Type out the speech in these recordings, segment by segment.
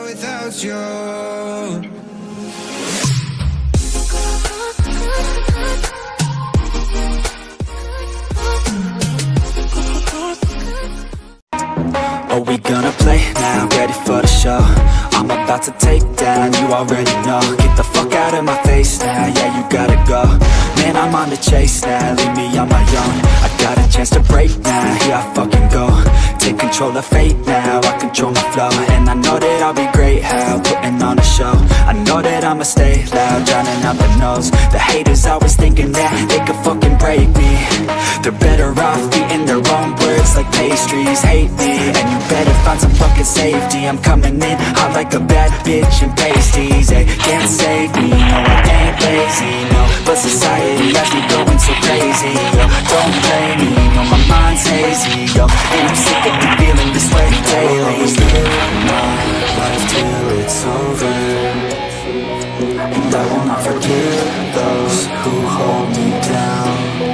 without you. Are we gonna play now? Ready for the show? I'm about to take down, you already know. Get the fuck out of my face now, yeah, you gotta go. Man, I'm on the chase now, leave me on my own. I got a chance to break now, here I fucking go. Take control of fate now, I control my flow. And I know that I'll be great, how putting on a show. I know that I'ma stay loud, drowning out the noise. The haters always thinking that they could fucking break me. They're better off eating their own words like pastries. Hate me, and you better find some fucking safety. I'm coming in hot like a bad bitch in pasties. They can't save me, no, I ain't lazy, no. But society has me going so crazy, yo. Don't blame me, no, my mind's hazy, yo. And I'm sick of me feeling this way daily. I'll always live my life till it's over, and I will not forget those who hold me down.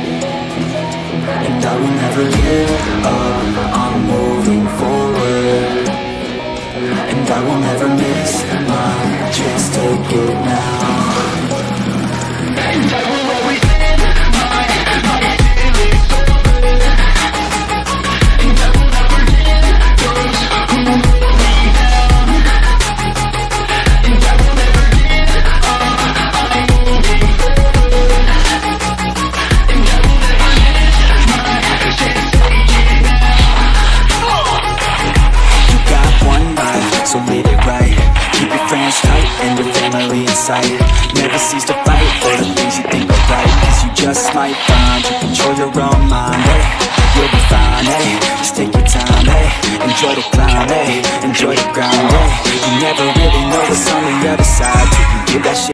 And I will never give up, I'm moving forward. And I will never miss my chance, take it now. And I will always live my life till it's over, and I will never give those who hold me down. And I will never give up, I'm moving forward. And I will never miss my chance, take it now. You got one life, so live it right. Keep your friends tight and your family in sight. Never cease to fight for the things you think are right, cause you just might find you control your own mind, hey. You'll be fine, hey. Just take your time, hey. Enjoy the climb, hey. Enjoy the grind, hey. You never really know what's on the other side till you give that shit